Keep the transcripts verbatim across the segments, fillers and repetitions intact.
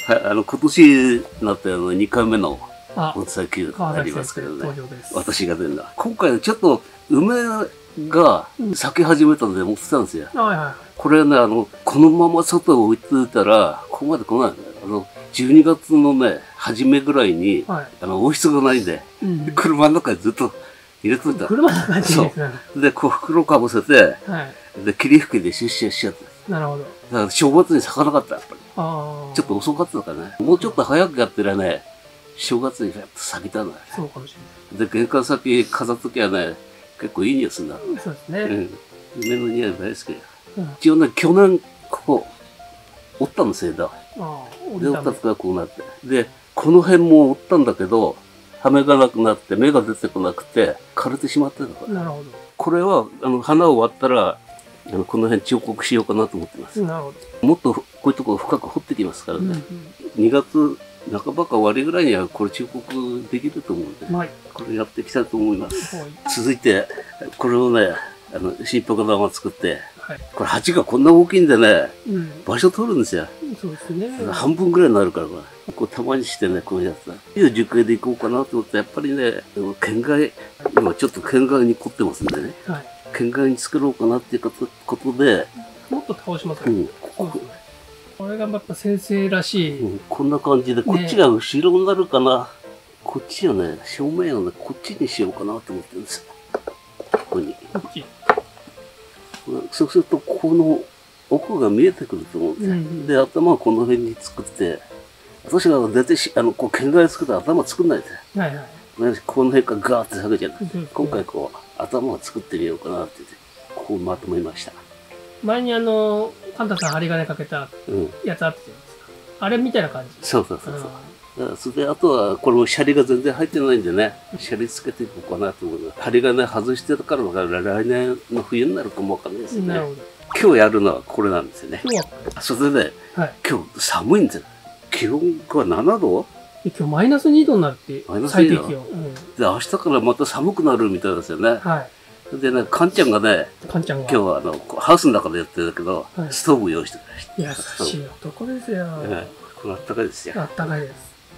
はい、あの今年になってあのにかいめのお茶球ありますけどね。私が出るんだ。今回ちょっと梅が咲き始めたので持ってたんですよ。うん、はいはい、これね、あのこのまま外を置いてたらここまで来ないんだよ。あのじゅうにがつのね初めぐらいに、はい、あの温室がないんで、うん、車の中にずっと入れといた。車の中に入れてた。でこう袋かぶせて、はい、で霧吹きで出社しちゃって。なるほど。だから正月に咲かなかったやっぱり。あちょっと遅かったからね。もうちょっと早くやってらね、正月にやっと咲いたんだね。そうかもしれない。で玄関先飾っときゃね、結構いい匂いするんだ。そうですね。うん。梅の匂い大好き。うん、一応ね去年ここ折ったんですよ枝。ああ。で折ったからこうなって。でこの辺も折ったんだけど。羽芽がなくなって芽が出てこなくて枯れてしまってたから。なるほど。これはあの花を割ったらあのこの辺彫刻しようかなと思ってます。なるほど。もっとこういうところ深く掘ってきますからね。うんうん、にがつなかばか終わりぐらいにはこれ彫刻できると思うんで、はい、これやっていきたいと思います。はい、続いてこれをねあの新白玉を作って、はい、これ鉢がこんな大きいんでね、うん、場所取るんですよ。そうですね。半分ぐらいになるからこれ。こうたまにしてね、こういうやつだ。いい熟影でいこうかなと思って、やっぱりね、県外、今ちょっと県外に凝ってますんでね。はい。県外に作ろうかなっていうことで。もっと倒しますか、ね。うん。ここ。これがやっぱ先生らしい。うん、こんな感じで、こっちが後ろになるかな。ね、こっちをね、正面をね、こっちにしようかなと思ってるんですよ。ここに。こっち。そうすると、この奥が見えてくると思うんですよ。うん、で、頭はこの辺に作って、私が出てし、あの、こう、県外作ったら頭作んないで。はいはい。この辺からガーって下げちゃう。今回こう、頭を作ってみようかなって言って、こうまとめました。前にあの、カンタさん針金かけたやつあったじゃないですか。うん、あれみたいな感じ。そうそうそうそう。だからそれで、あとは、これもシャリが全然入ってないんでね、シャリつけていこうかなと思う。針金外してるからだから来年の冬になるかもわかんないですよね。なるほど。今日やるのはこれなんですよね。今日はそれでね、はい、今日寒いんですよ。気温がななど？今日マイナスにどになるって、最低気温。うん、で、明日からまた寒くなるみたいですよね。はい。でね、カンちゃんがね、カンちゃんが今日はあの、ハウスの中でやってるけど、はい、ストーブ用意してくれました。優しい男ですよ。はい。これあったかいですよ。あったかいです。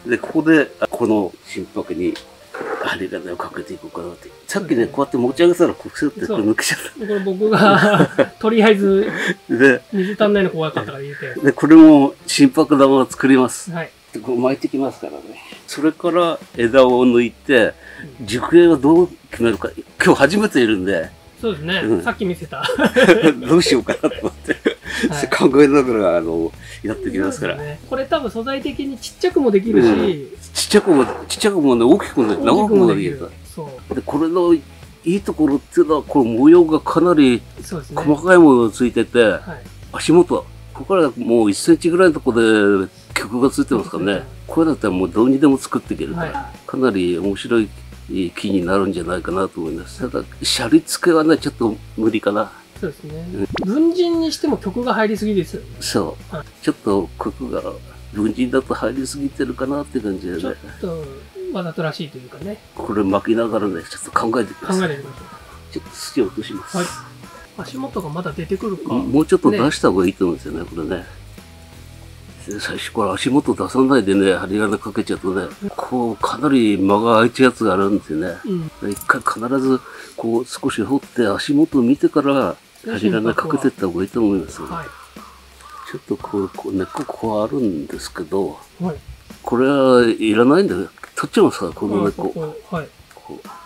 で、ここで、この心拍に、針金をかけていこうかなって。さっきね、こうやって持ち上げたら、こうすって抜けちゃった。これ僕が、とりあえず、水足んないの怖かったから入れて。で、これも心拍玉を作ります。はい。こう巻いてきますからね。それから枝を抜いて、熟影はどう決めるか。今日初めているんで。そうですね。うん、さっき見せた。どうしようかなと思って。はい、考えながら、あの、やってきますから。ね、これ多分素材的にちっちゃくもできるし、うん、ちっちゃくも、ちっちゃくもね、大きくもね、長くもできる。そう。で、これのいいところっていうのは、この模様がかなり細かい模様がついてて、はい、足元、ここからもういっセンチぐらいのところで曲がついてますからね。これだったらもうどうにでも作っていけるから、はい、かなり面白い木になるんじゃないかなと思います。ただ、シャリ付けはね、ちょっと無理かな。そうですね。うん、文人にしても曲が入りすぎですよね。そう。はい、ちょっと曲が文人だと入りすぎてるかなって感じでね。ちょっとわざとらしいというかね。これ巻きながらね、ちょっと考えてください。考えてみましょう。ちょっと土を落とします。はい。足元がまだ出てくるか。もうちょっと出した方がいいと思うんですよね、ねこれね。最初から足元出さないでね、針金かけちゃうとね、こう、かなり間が空いちゃうやつがあるんですよね。うん、一回必ず、こう、少し掘って足元を見てから、針金かけていった方がいいと思います、ね。はい、ちょっとこう、こう根っここうあるんですけど、はい、これはいらないんだよ。取っちゃいますから、この根っこ。ここはい、こう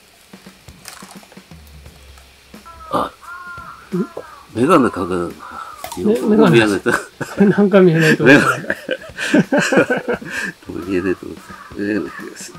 あ、メガネかける。メガネなんか見えないと思う。見えないと思って。メガネです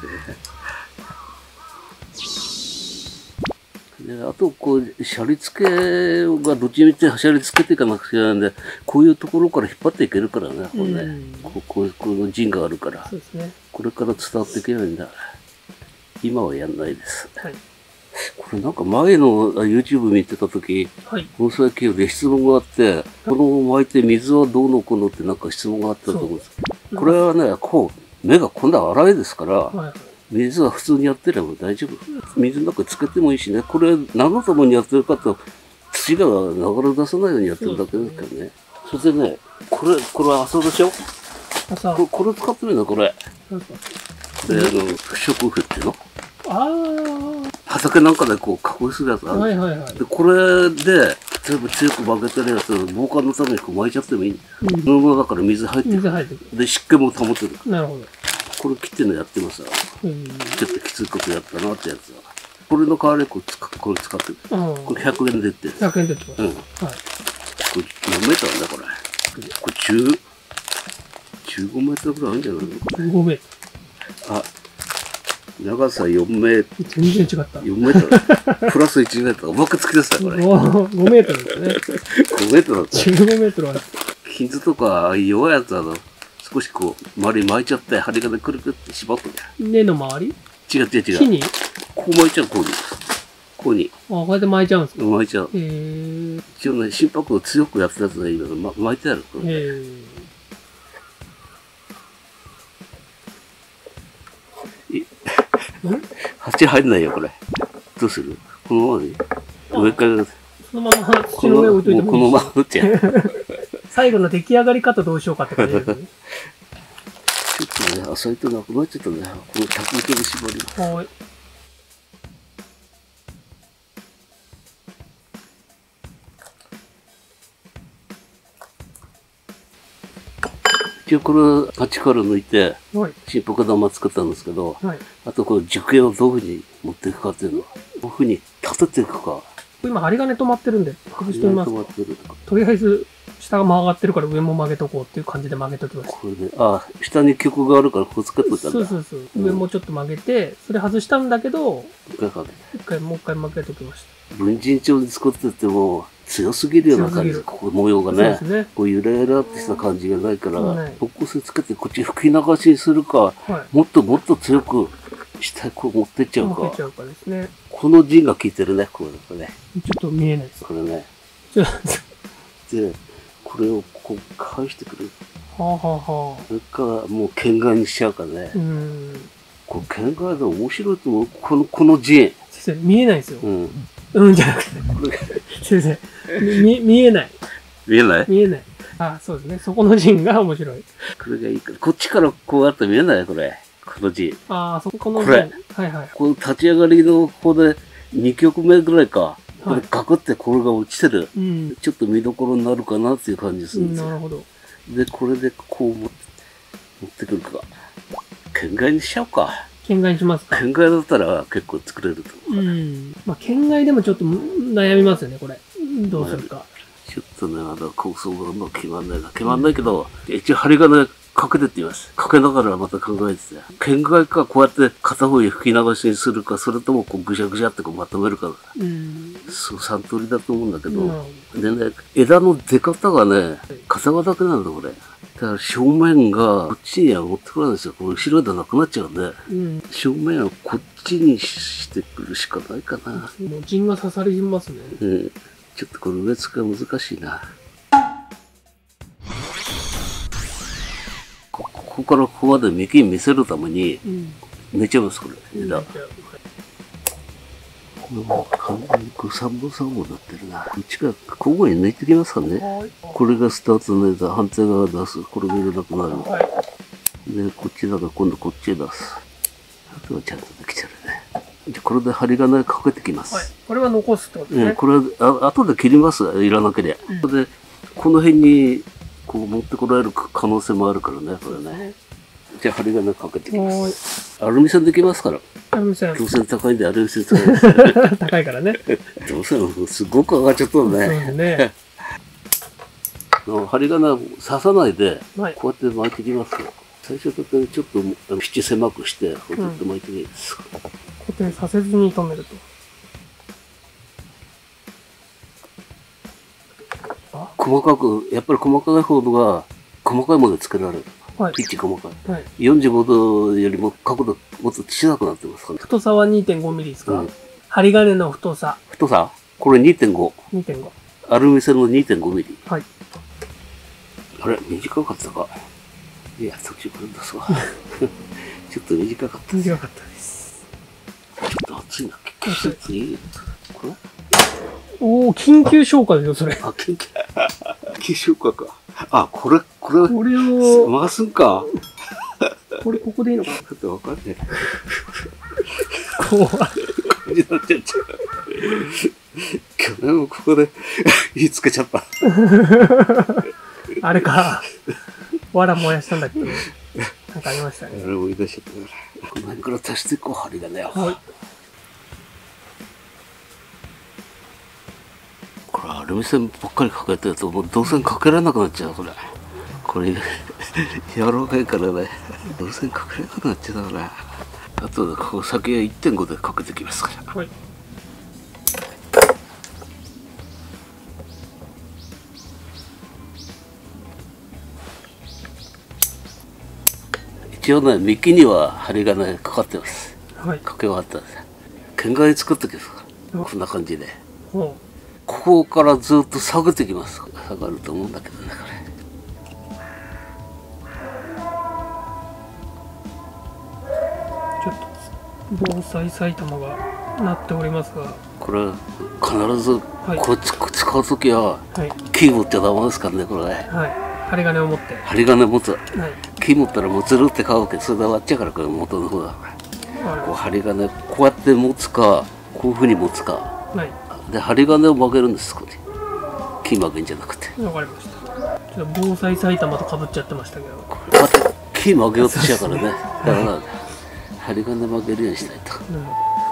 ね。であと、こう、シャリ付けがどっちみちシャリ付けていかなくちゃいけないんで、こういうところから引っ張っていけるからね、これね。ここう、この陣があるから。そうですね。これから伝わっていけないんだ。今はやんないです。はい、これなんか前の YouTube 見てた時、防災企業で質問があって、この巻いて水はどうのこうのってなんか質問があったと思うんです。これはね、こう、目が今度は粗いですから、はい、水は普通にやってれば大丈夫。水の中つけてもいいしね、これ何のためにやってるかと、土が流れ出さないようにやってるだけですからね。それでね、これ、これは朝でしょ？ ここれ使ってみるのこれ。で、あの、不織布っていうのああ。畑なんかでこう加工するやつある。はいはいはい。で、これで、全部強く曲げてるやつを防寒のためにこう巻いちゃってもいい。うん。そのままだから水入ってる。水入ってる。で、湿気も保てる。なるほど。これ切ってるのやってますわ。うん。ちょっときついことやったなってやつは。これの代わりにこう使これ使ってる。これひゃくえんで売ってる。ひゃくえんで売ってます。うん。はい。これ何メーターなんだこれ。これじゅう、じゅうごメートルぐらいあるんじゃないのこれ。じゅうごメートル。あ、長さよんメートル。全然違った。よんメートル。プラスいちメートル。うまくつき出したこれ。ごメートルですね。ごメートルだった。じゅうごメートルある。金属とか弱いやつあの、少しこう、周り巻いちゃって、針金くるくるって縛ってる。根の周り違う違う違う。木にこう巻いちゃう、こうに。こうに。あ、こうやって巻いちゃうんですか巻いちゃう。へぇ一応ね、心拍を強くやったやつがいいので、ま、巻いてある。へぇ鉢入んないよ、これ。どうするこのままで上から。そのまま土の上置いといてもいいし。このまま打っちゃう。最後の出来上がり方どうしようかって感じですね。ちょっとね、浅いとなくなっちゃったね。このタク糸で縛り。はい。一応これ鉢から抜いて、心拍玉作ったんですけど、はい、あとこの樹形をどういうふうに持っていくかっていうのは、どういうふうに立てていくか。今針金止まってるんで、外してみますか。とりあえず、下が曲がってるから上も曲げとこうっていう感じで曲げときました。これで、ああ、下に曲があるからここつけといたんだ。そうそうそう。うん、上もちょっと曲げて、それ外したんだけど、一回かけて。一回、もう一回曲げときました。文人帳で作ってても、強すぎるような感じです。ここ模様がね。そうですね。こうゆらゆらってした感じがないから、方向性つけてこっち吹き流しにするか、はい、もっともっと強く下こう持ってっちゃうか。持ってっちゃうかですね。この陣が効いてるね、これね。ちょっと見えないです。これね。で、これをこう返してくる。はあはあはあ。それからもう剣外にしちゃうかね。うん。これ剣外で面白いと思う。この、この陣。先生、見えないですよ。うん。うんじゃなくて。先生、見、見えない。見えない見えない。あ、そうですね。そこの陣が面白い。これがいいから。こっちからこうやって見えないこれ。この陣。ああ、そこの陣。これ。はいはい。この立ち上がりの方でにきょくめぐらいか。これガクってこれが落ちてる。うん、ちょっと見どころになるかなっていう感じするんですよ。なるほど。で、これでこう持ってくるか。剣外にしちゃおうか。剣外にしますか。剣外だったら結構作れると思う。うん。まあ、剣外でもちょっと悩みますよね、これ。どうするか。ちょっとね、まだ構想がうまく決まんないな。決まんないけど、うん、一応針金かけてってみます。かけながらまた考えてて。剣外かこうやって片方に吹き流しにするか、それともこうぐしゃぐしゃってこうまとめるか。うん。そう、三通りだと思うんだけど。うん、でね、枝の出方がね、片側だけなんだ、これ。だから正面がこっちには持ってこないんですよ。これ後ろでなくなっちゃうんで。うん、正面はこっちにしてくるしかないかな。もう陣が刺さりますね。うん。ちょっとこれ植え付けは難しいな。ここからここまで幹に見せるために、寝ちゃいます、これ。枝。これも完全にこうさんぼんさんぼんになってるな。こっちから交互に抜いてきますからね。これがスタートの枝、反対側出す。これが入れなくなる。で、こっちだから今度こっちへ出す。あとはちゃんとできちゃうね。じゃこれで針金かけてきます。はい、これは残すってことですね。うん、これはあ後で切ります。いらなければ。うん、で、この辺にこう持ってこられる可能性もあるからね、これね。じゃあ針金かけてきます。アルミ線できますから。アルミ線。銅線高いんでアルミ線使います。高いからね。銅線すごく上がっちゃったのね。そうですね。針金刺さないで、こうやって巻いていきますよ。最初だけちょっと縁狭くして、こうやって巻いていいです。うん、固定させずに留めると。細かく、やっぱり細かい方が細かいもので作られる。はい、ピッチ細かい。はい、よんじゅうごどよりも角度もっと小さくなってますからね。太さは にてんごミリ ですか、うん、針金の太さ。太さこれ にてんご。にてんご。アルミ線の にてんごミリ。はい。あれ短かったか。いや、特殊これ出すわ。ちょっと短かった。短かったです。ちょっと熱いな。結構いい。これおお、緊急消火ですよ、それ。あ、緊急。緊急消火か。 あ、これ、これ、 これを回すんか。 これここでいいのかな。 ちょっとわかんない。 怖い。 感じになっちゃった。去年もここで火つけちゃった。 あれか。わら燃やしたんだっけ。なんかありましたね。 あれ追い出しちゃったから。この辺から足していこう、針金を。はい。これアルミ線ばっかりかけてるともう導線かけられなくなっちゃうこれ。これ柔らかいからね導線かけられなくなっちゃうから。あとでここ先へ いってんご でかけてきますから。はい。一応ね幹には針金かかってます。はい。かけ終わったんです。剣が作ってきますから。こんな感じで。ここからずっと下げてきます。下がると思うんだけどね、これ。 ちょっと防災埼玉がなっておりますが。 これ必ずこっち、はい、使うときは、はい、キー持ってダメですからね、これね。はい。針金を持って。針金持つ。はい。キー持ったらもつるって買うけど、それで終わっちゃうから、これ元の方だから。こう針金こうやって持つか、こういうふうに持つか。はい。で針金を曲げるんです、ここに。木曲げんじゃなくて。わかりました。ちょっと防災埼玉とかぶっちゃってましたけど。こうやって木曲げようとしちゃうからね。だから、針金曲げるようにしないと。うん、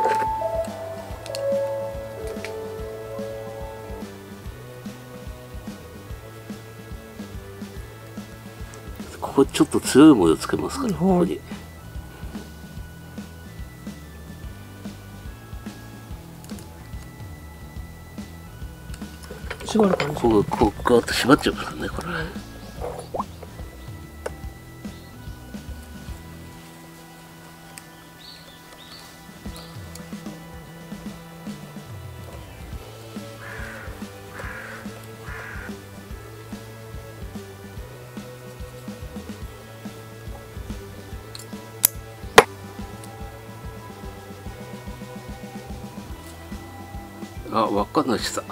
ここちょっと強い模様つけますから、ここに。縛る感じ。こう、こう、こうやって縛っちゃうからね、これ。あ、輪っかの下。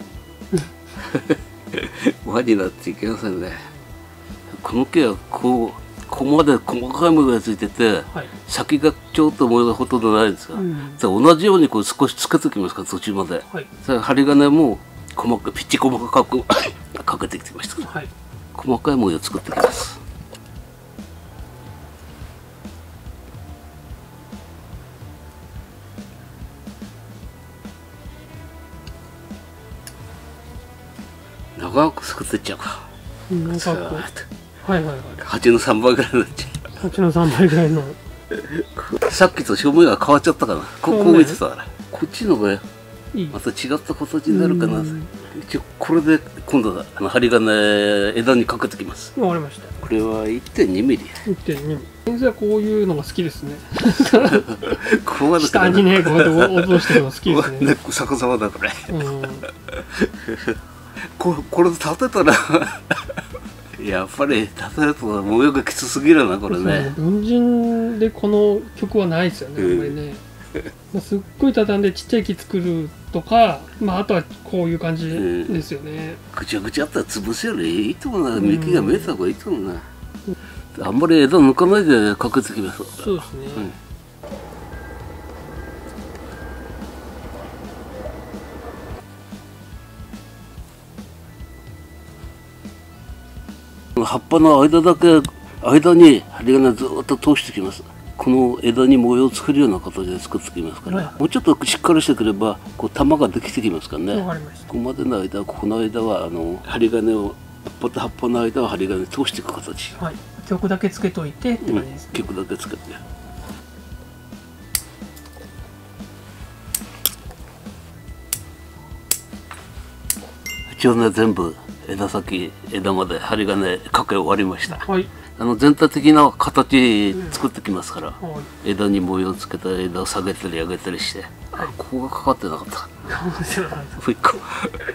輪になっていけませんね。この木はこうここまで細かい模様がついてて、はい、先がちょっと模様がほとんどないんですが、うん、同じようにこう少しつけておきますから途中まで、はい、針金も細かピッチ細かくかけてきてましたから、はい、細かい模様を作ってきます。長く作っていっちゃうか。長く。はいはいはい。八の三倍ぐらいになっちゃう。八の三倍ぐらいの。さっきと正面が変わっちゃったかな。ここ見てたから。こっちのがまた違った形になるかな。一応これで今度は針金枝にかけてきます。わかりました。これは いってんにミリ。いってんにミリ。先生はこういうのが好きですね。ここまで下にねこうやって落としてるの好きですね。ね逆さまだこれ。ここれで立てたらやっぱり立てると模様がきつすぎるなこれね。文人でこの曲はないですよね、あんまりね。すっごい畳んでちっちゃい木作るとか、まああとはこういう感じですよね。ぐちゃぐちゃあったら潰すよりいいと思うな。幹が見えた方がいいと思うな。あんまり枝抜かないでかけてきます。そうですね。葉っぱの間だけ間に針金ずっと通してきます。この枝に模様を作るような形で作ってきますから、はい、もうちょっとしっかりしてくればこう玉ができてきますからね。ここまでの間ここの間はあの針金を葉っぱと葉っぱの間は針金通していく形。はい、曲だけつけといてって感じですね。うん、曲だけつけて。一応ね全部枝先枝まで針金かけ終わりました。はい、あの全体的な形作ってきますから、うんはい、枝に模様つけた枝を下げたり上げたりして、はい、ここがかかってなかった。もう一個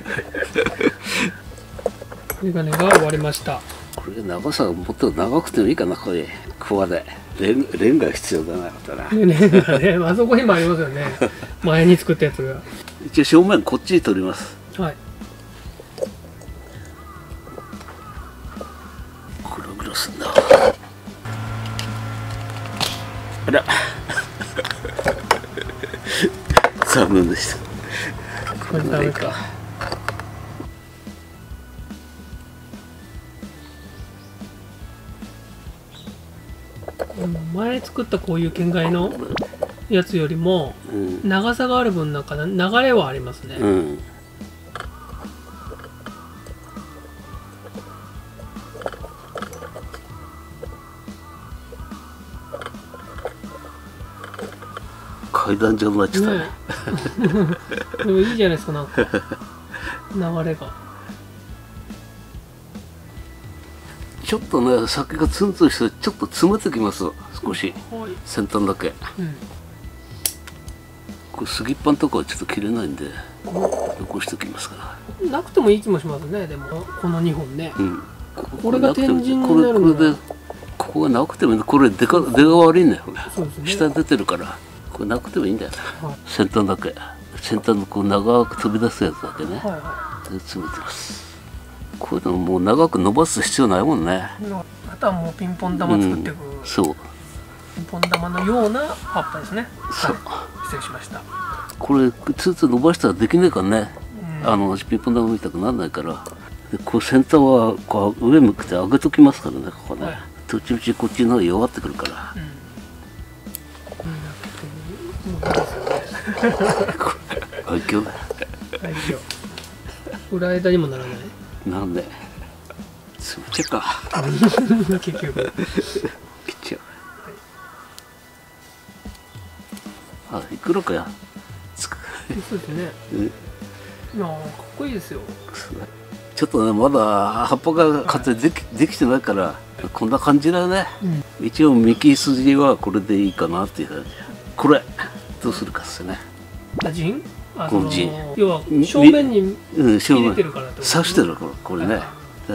針金が終わりました。これ長さがもっと長くてもいいかな。これここまでレンレンガ必要だなかったな。レンガね、あそこにもありますよね。前に作ったやつが。一応正面こっちに取ります。はい。 あら残念でした。 これダメか。前作ったこういう県外のやつよりも長さがある分なんか流れはありますね。うん、 階段状になっちゃったね。 でもいいじゃないですか、なんか流れが。 ちょっとね、酒がツンツンしてちょっと詰めてきます。少し、はい、先端だけ、うん、これ杉っぱのとこはちょっと切れないんで、うん、残しておきますから。 なくてもいい気もしますね。でもこのにほんね、うん、こ, これが天神になるの。 これでここがなくてもこれ出が出が悪いんだよ。これそうです、ね、下に出てるからこれなくてもいいんだよ、はい、先端だけ、先端のこう長く飛び出すやつだけね、はいはい、で詰めてます。これでももう長く伸ばす必要ないもんね。 あとはもうピンポン玉作っていく、 うん、そうピンポン玉のような葉っぱですね。そう、はい、失礼しました。 これツーツー伸ばしたらできねえからね、うん、あのピンポン玉みたくならないから、でこう先端はこう上向くて上げときますからね。ここね、はい、どっちみちこっちの方が弱ってくるから、うん、もういいですよね。愛嬌だ。 愛嬌。裏枝にもならない。 なんでつぶちゃうか。 結局切っちゃう。あ、いくらかやつく。 そうですね。いやかっこいいですよ。 ちょっとね、まだ葉っぱが勝手にでき、はい、できてないからこんな感じだよね、うん、一応幹筋はこれでいいかなっていう感じ。これどうするかっすね。 あ、陣？あのー、要は正面に切れてるからってこと、ね、 刺してるからこれね、はい、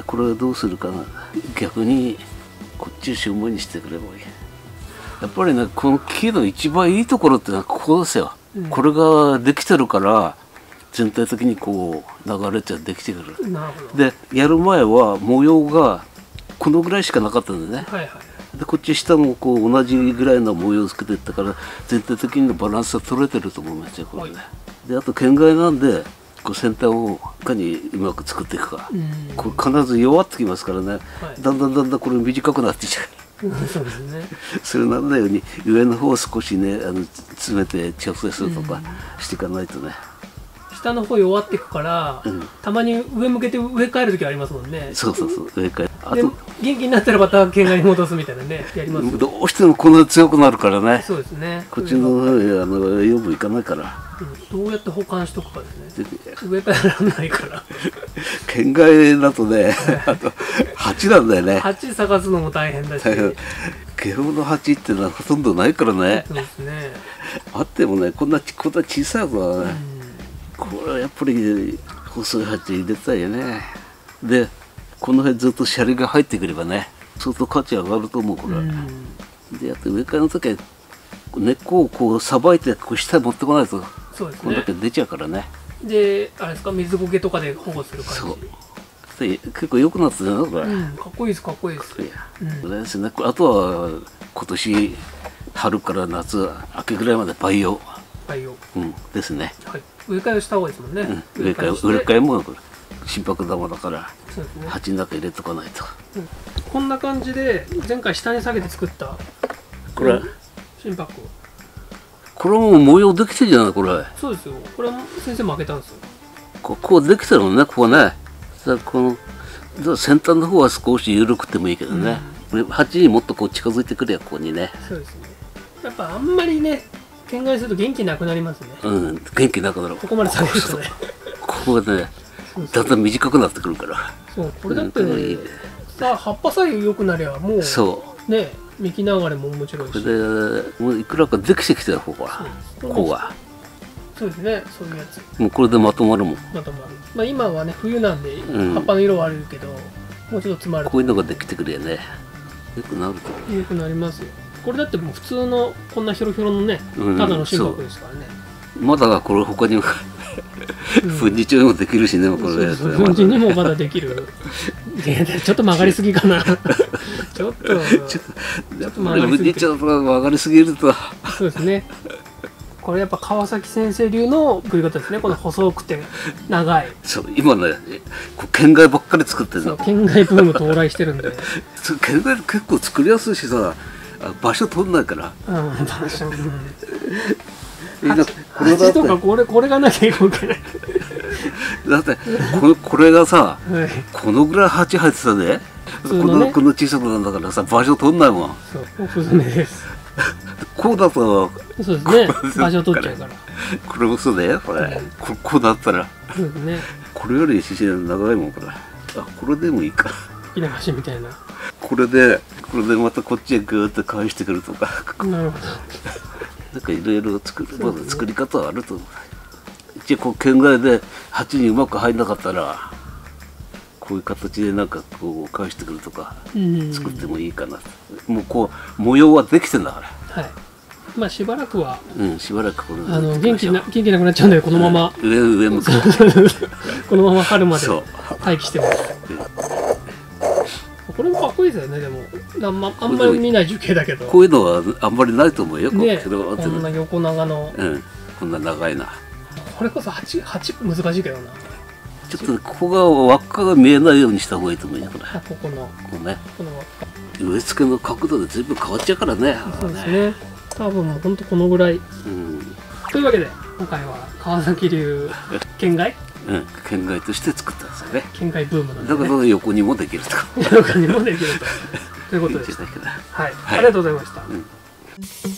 これをどうするかな。逆にこっちを正面にしてくればいい。やっぱりね、この木の一番いいところってのはここですよ、うん、これができてるから全体的にこう流れてできてくる。なるほど。でやる前は模様がこのぐらいしかなかったんでね、はいはい、でこっち下もこう同じぐらいの模様をつけていったから全体的にバランスが取れてると思いますよこれね、はい、であと県外なんでこう先端をいかにうまく作っていくか、これ必ず弱ってきますからね、はい、だんだんだんだんこれ短くなっていっちゃう。そうですね。それなんだように上の方を少しねあの詰めて調整するとかしていかないとね、 下の方弱っていくから、うん、たまに上向けて植え替える時ありますもんね。 そうそうそう、植え替え。 あと元気になったらまた県外に戻すみたいなね、やります。 どうしてもこんなに強くなるからね。 そうですね。 こっちの方へあの養分いかないから、 うん。どうやって保管しとくかですね。植え替えられないから。 県外だとね、あと鉢なんだよね。 鉢探すのも大変だし。 ゲロの鉢ってのはほとんどないからね。 そうですね。 あってもね、こんなこんな小さいのはね。うん、これはやっぱり細い鉢入れたいよね。でこの辺ずっとシャリが入ってくればね相当価値上がると思うこれ、うん、であと植え替えの時は根っこをこうさばいてこう下に持ってこないとそうですね、これだけ出ちゃうからね。 であれですか、水苔とかで保護する感じ。そうで結構良くなってるなこれ、 うん、かっこいいですかっこいいです、 うん、ですね。あとは今年春から夏秋ぐらいまで培養培養、 うん、ですね、はい、 植え替えをした方がいいですもんね、 うん、植え替え植え替えもこれ心拍玉だからそうです、ね、鉢の中入れとかないと、 うん、こんな感じで前回下に下げて作ったこれ心拍これも模様できてるじゃないこれ。 そうですよ、これも先生も開けたんですよ。 ここできてるのね、ここね。さこの先端の方は少し緩くてもいいけどね、うん、鉢にもっとこう近づいてくるよここにね。 そうですね、やっぱあんまりね県外すると元気なくなりますね。 うん、元気なくなる。 ここまで下げるとねここがねだんだん短くなってくるから。 そう、これだって、ね、いいね、さあ葉っぱさえ良くなりゃもうそうね幹流れも面白いし、 これでもういくらかできてきてるここはここがそうですね、そういうやつもうこれでまとまるもん。 まとまる、まあ、今はね冬なんで葉っぱの色はあるけど、うん、もうちょっと詰まるこういうのができてくるよね。よくなるとよくなりますよ。これだってもう普通のこんなヒョロヒョロのね、うん、ただの心拍ですからね。 まだこれ他にも粉塵にもできるしね、これ粉塵にもまだできるちょっと曲がりすぎかなちょっとちょっとちょっと曲がりすぎると。 そうですね。これやっぱ川崎先生流の作り方ですね。この細くて長い。 そう今ね、県外ばっかり作ってるの。 県外ブーム到来してるんで。 県外結構作りやすいしさ、場所取んないから。 うん、場所。鉢とかこれこれがなきゃいけない。 だってこれこれがさ、はい、このぐらい鉢入ってたで、このこの小さくなんだからさ場所取んないもん。 そう、おすすめです。 こうだとそうですね。場所取っちゃうから。 これ嘘だよこれ。うん、ここうだったら。 そうですね。 これより姿勢長いもんこれ。あこれでもいいか。 稲橋みたいな。 これでこれでまたこっちへグーッと返してくるとか。 なるほど。 なんかいろいろ作る、まだ作り方はあると思う。一応こう県外で鉢にうまく入んなかったらこういう形でなんかこう返してくるとか作ってもいいかな。もうこう模様はできてんだから。 はい。まあしばらくは。 うん、しばらくこれ。 あの元気な元気なくなっちゃうんでこのまま。 上上向く。 このまま春まで待機してます。これもかっこいいですよね。でもあんまあんまり見ない樹形だけど。 こういうのはあんまりないと思うよ。 ね、こんな横長の。 うん、こんな長いな。 これこそ鉢鉢難しいけどな。 ちょっとここが輪っかが見えないようにした方がいいと思うよこれ。 あここの。 こうね。 この輪っか。 植え付けの角度で全部変わっちゃうからね。 そうですね。多分もう本当このぐらい。うん。というわけで今回は川崎流県外。 うん、県外として作ったんですよね。 県外ブームなんで、 ね。だから横にもできると。 横にもできると。ということです。はい、はい、ありがとうございました。うん